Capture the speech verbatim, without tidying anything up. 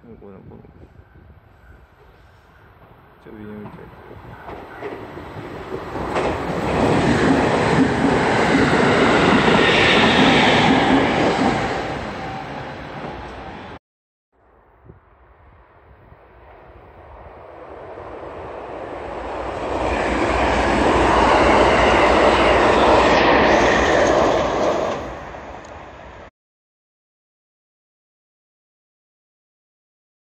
もこのこのじゃあ上に置いて